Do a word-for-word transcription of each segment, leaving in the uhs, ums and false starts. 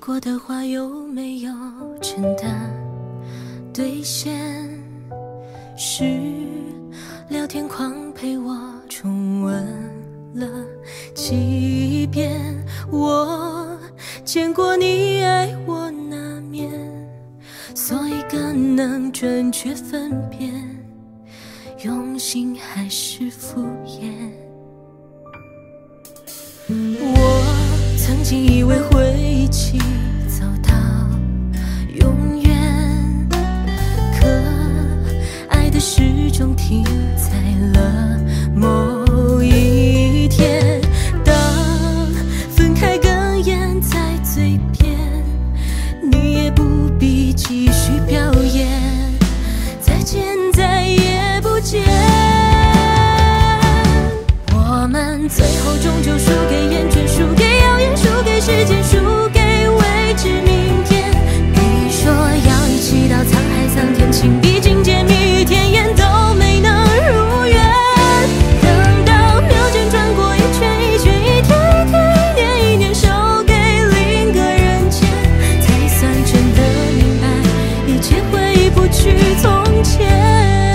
过的话有没有真的兑现？是聊天框陪我重温了几遍，我见过你爱我那面，所以更能准确分辨用心还是敷衍。我曾经以为会一起走到永远，可爱的始终停在了某一天。当分开哽咽在嘴边，你也不必继续表演，再见再也不见。我们最后终究输给厌倦，输给谣言，输给时间，输给未知明天。你说要一起到沧海桑田，情比金坚，蜜语甜言都没能如愿。等到秒针转过一圈一圈，一天一天，一年一年，手给另个人牵，才算真的明白，一切回不去从前。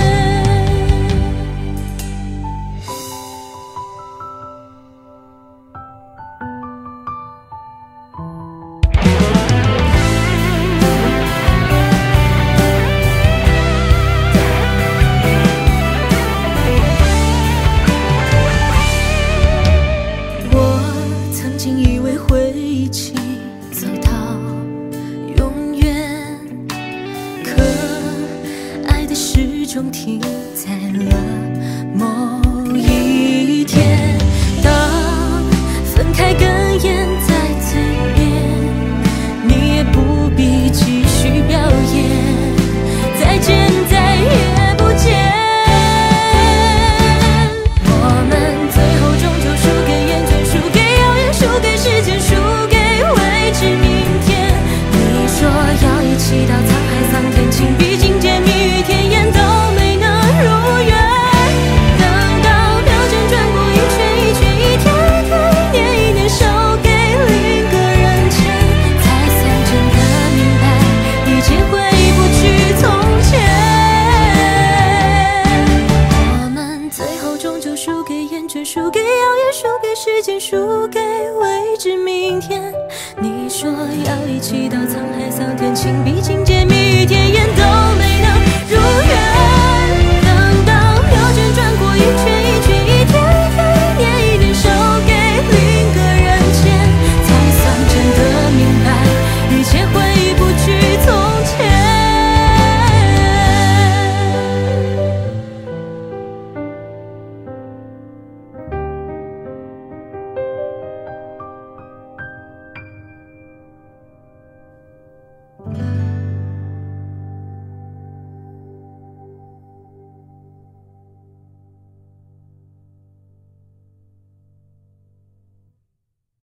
始终停在了某一天。当分开哽咽在嘴边，你也不必继续表演，再见再也不见。我们最后终究输给厌倦，输给谣言，输给时间，输给未知明天。你说要一起到沧海桑田，情比金坚，蜜语甜言都没能如愿。等到秒针转过一圈一圈，一天一天，一年一年，手给另个人牵，才算真的明白，一切回不去从前。我们最后终究输给厌倦，输给谣言，输给时间，输给